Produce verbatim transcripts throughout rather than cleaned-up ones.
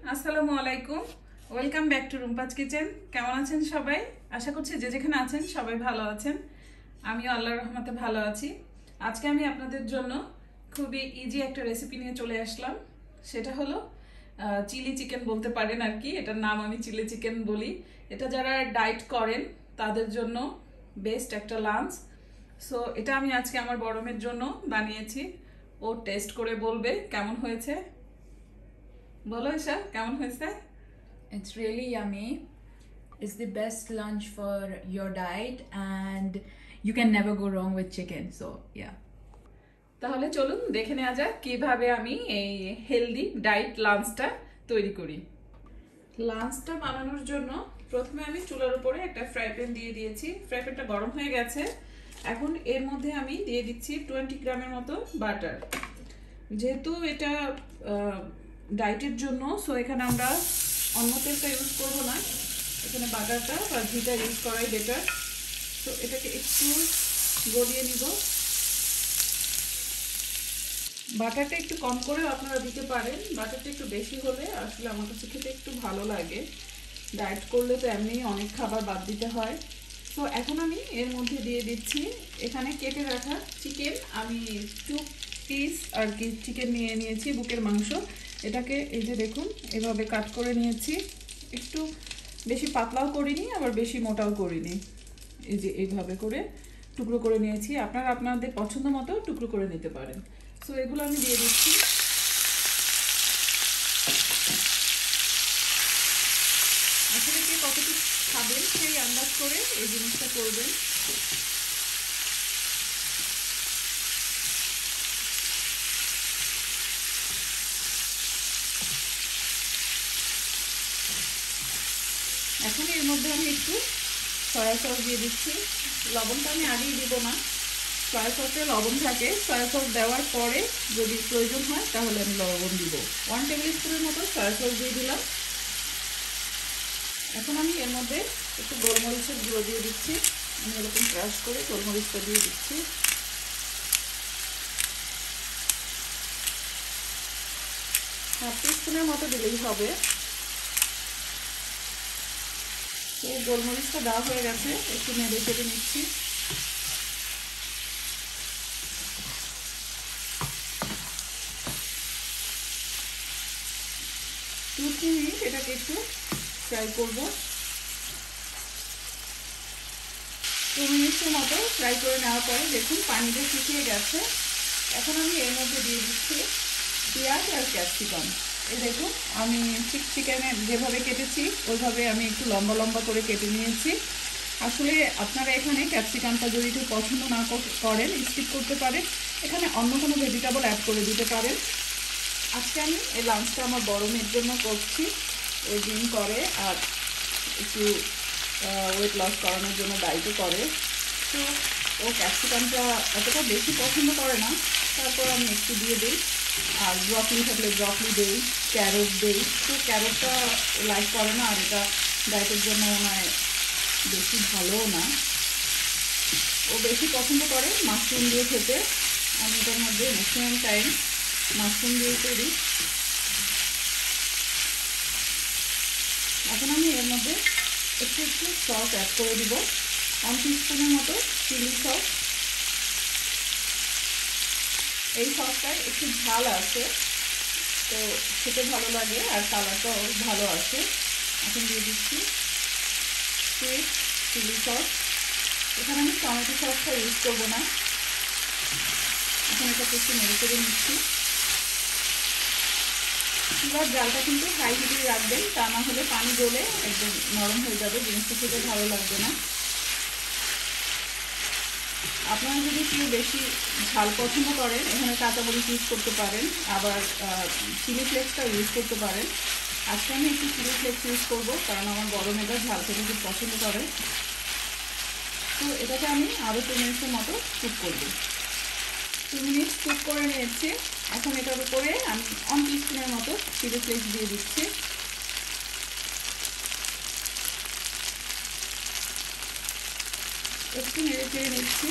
আসসালামু আলাইকুম welcome back to Rumpa's kitchen কেমন আছেন সবাই আশা করছি যে যেখানে আছেন সবাই ভালো আছেন আমিও আল্লাহর রহমতে ভালো আছি আজকে আমি আপনাদের জন্য খুবই ইজি একটা রেসিপি নিয়ে চলে আসলাম সেটা হলো চিলি চিকেন বলতে পারেন আর কি এটার নাম আমি চিলি চিকেন বলি এটা যারা ডায়েট করেন তাদের জন্য বেস্ট একটা লাঞ্চ সো এটা আমি আজকে আমার বড় মেয়ের জন্য বানিয়েছি ও টেস্ট করে বলবে কেমন হয়েছে বলো ঈশা কেমন হয়েছে It's really yummy. It's the best lunch for your diet and you can never go wrong with chicken. So, yeah. তাহলে চলুন দেখে নেওয়া যাক কিভাবে আমি এই হেলদি ডায়েট লাঞ্চটা তৈরি করি লাঞ্চটা বানানোর জন্য প্রথমে আমি চুলার উপরে একটা ফ্রাই প্যান দিয়ে দিয়েছি ফ্রাই প্যানটা গরম হয়ে গেছে এখন এর মধ্যে আমি দিয়ে দিচ্ছি টোয়েন্টি গ্রামের মতো বাটার যেহেতু এটা ডায়েটের জন্য সো এখানে আমরা অন্য তেলটা ইউজ করবো না এখানে বাটারটা বা ঘিটা ইউজ করাই বেটার তো এটাকে একটু গলিয়ে নিব বাটারটা একটু কম করে আপনারা দিতে পারেন বাটারটা একটু বেশি হলে আসলে আমার কাছে খেতে একটু ভালো লাগে ডায়েট করলে তো এমনি অনেক খাবার বাদ দিতে হয় তো এখন আমি এর মধ্যে দিয়ে দিচ্ছি এখানে কেটে রাখা চিকেন আমি টু পিস আর কি চিকেন নিয়ে নিয়েছি বুকের মাংস এটাকে এই যে দেখুন এভাবে কাট করে নিয়েছি একটু বেশি পাতলাও করিনি আবার বেশি মোটাও করিনি এই যে এইভাবে করে টুকরো করে নিয়েছি আপনারা আপনাদের পছন্দ মতো টুকরো করে নিতে পারেন সো এগুলো আমি দিয়ে দিচ্ছি আসলে কে কতটুকু খাবেন সেই আন্দাজ করে এই জিনিসটা করবেন এখন এর মধ্যে আমি একটু সয়া সস দিয়ে দিচ্ছি লবণটা আমি আগেই দিব না সয়া সসে লবণ থাকে সয়া সস দেওয়ার পরে যদি প্রয়োজন হয় তাহলে আমি লবণ দিব ওয়ান টেবিল স্পুনের মতো সয়া সস দিয়ে দিলাম এখন আমি এর মধ্যে একটু গোলমরিচের গুঁড়ো দিয়ে দিচ্ছি আমি এরকম ক্রাশ করে গোলমরিচটা দিয়ে দিচ্ছি হাফ টিস্পুনের মতো দিলেই হবে তো গোলমরিচটা দেওয়া হয়ে গেছে একটু নেড়ে চেড়ে নিচ্ছি টু থ্রি মিনিট এটাকে একটু ফ্রাই করবো টু মিনিটের মতো ফ্রাই করে নেওয়ার পরে দেখুন পানিটা শুকিয়ে গেছে এখন আমি এর মধ্যে দিয়ে দিচ্ছি পেঁয়াজ আর ক্যাপসিকাম এই দেখুন আমি ঠিক চিকেনে যেভাবে কেটেছি ওইভাবে আমি একটু লম্বা লম্বা করে কেটে নিয়েছি আসলে আপনারা এখানে ক্যাপসিকামটা যদি একটু পছন্দ না করেন স্কিপ করতে পারেন এখানে অন্য কোনো ভেজিটেবল অ্যাড করে দিতে পারেন আজকে আমি এই লাঞ্চটা আমার বড় মেয়ের জন্য করছি ও জিম করে আর একটু ওয়েট লস করানোর জন্য ডায়েটও করে তো ও ক্যাপসিকামটা এতটা বেশি পছন্দ করে না তারপর আমি একটু দিয়ে দিই আর ব্রকলি থাকলে ব্রকলি দিই ক্যারট দিই তো ক্যারটটা লাইক করে না আর এটা ডায়েটের জন্য ওনার বেশি ভালোও না ও বেশি পছন্দ করে মাশরুম দিয়ে খেতে আমি এটার মধ্যে ম্যাক্সিমাম টাইম মাশরুম দিয়ে তৈরি এখন আমি এর মধ্যে একটু একটু সস অ্যাড করে দিব ওয়ান টিস্পুনের মতো চিলি সস এই সসটায় একটু ঝাল আছে তো খেতে ভালো লাগে আর কালারটাও ভালো আছে এখন দিয়ে দিচ্ছি সুইট চিলি সস এখানে আমি টমেটো সসটা ইউজ করবো না এখন এটাকে একটু নেড়ে চেড়ে নিচ্ছি চুলার জালটা কিন্তু হাই হিটে রাখবেন তা না হলে পানি গলে একদম নরম হয়ে যাবে জিনিসটা খেতে ভালো লাগবে না আপনারা যদি কেউ বেশি ঝাল পছন্দ করেন এখানে কাঁচামরিচ ইউজ করতে পারেন আবার চিলি ফ্লেক্সটা ইউজ করতে পারেন আজকে আমি একটু চিলি ফ্লেক্স ইউজ করবো কারণ আমার বড় মেয়েটা ঝাল খেতে খুব পছন্দ করে তো এটাকে আমি আরও টু মিনিটের মতো কুক করবো টু মিনিট কুক করে নিয়েছি এখন এটার উপরে আমি ওয়ান টিস্পুনের মতো চিলি ফ্লেক্স দিয়ে দিচ্ছি একটু নেড়ে চেড়ে নিচ্ছি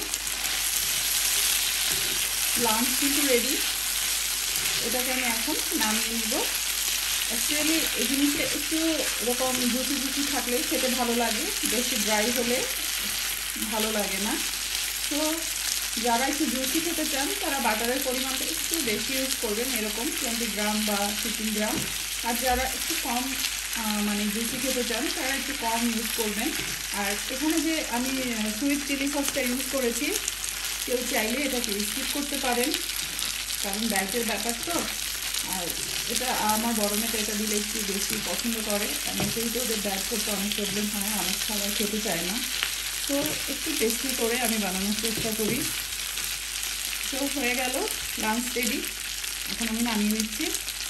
লাঞ্চ কিন্তু রেডি এটাকে আমি এখন নামিয়ে নিব অ্যাকচুয়ালি এই জিনিসটা একটু এরকম জুচি জুচি থাকলে খেতে ভালো লাগে, বেশি ড্রাই হলে ভালো লাগে না। তো যারা একটু জুচি খেতে চান তারা বাটারের পরিমাণটা একটু বেশি ইউজ করবেন, এরকম টোয়েন্টি গ্রাম বা ফিফটিন গ্রাম। আর যারা একটু কম মানে জুচি খেতে চান তারা একটু কম ইউজ করবেন। আর এখানে যে আমি সুইট চিলি সসটা ইউজ করেছি, কেউ চাইলে এটাকে স্কিপ করতে পারেন, কারণ ডায়েটের ব্যাপার তো। আর এটা আমার বড় মেয়েটা এটা দিলে একটু বেশি পছন্দ করে, এমনিতেই তো ওদের ডায়েট করতে অনেক প্রবলেম হয়, অনেক খাবার খেতে চায় না। তো একটু টেস্টি করে আমি বানানোর চেষ্টা করি। তো হয়ে গেল লাঞ্চ রেডি, এখন আমি নামিয়ে নিচ্ছি।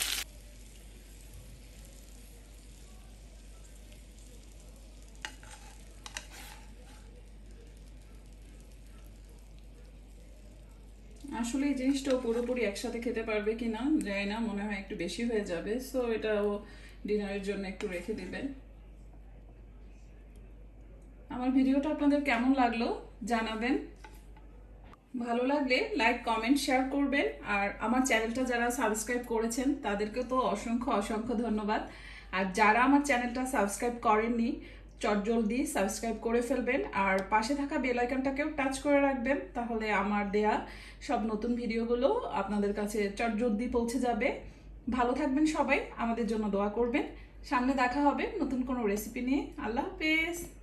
আসলে এই জিনিসটাও পুরোপুরি একসাথে খেতে পারবে কি না জানি না, মনে হয় একটু বেশি হয়ে যাবে। সো এটাও ডিনারের জন্য একটু রেখে দিবেন। আমার ভিডিওটা আপনাদের কেমন লাগলো জানাবেন, ভালো লাগলে লাইক কমেন্ট শেয়ার করবেন। আর আমার চ্যানেলটা যারা সাবস্ক্রাইব করেছেন তাদেরকে তো অসংখ্য অসংখ্য ধন্যবাদ। আর যারা আমার চ্যানেলটা সাবস্ক্রাইব করেননি চটজলদি সাবস্ক্রাইব করে ফেলবেন, আর পাশে থাকা বেল আইকনটাকেও টাচ করে রাখবেন, তাহলে আমার দেয়া সব নতুন ভিডিওগুলো আপনাদের কাছে চটজলদি পৌঁছে যাবে। ভালো থাকবেন সবাই, আমাদের জন্য দোয়া করবেন। সামনে দেখা হবে নতুন কোনো রেসিপি নিয়ে। আল্লাহ হাফেজ।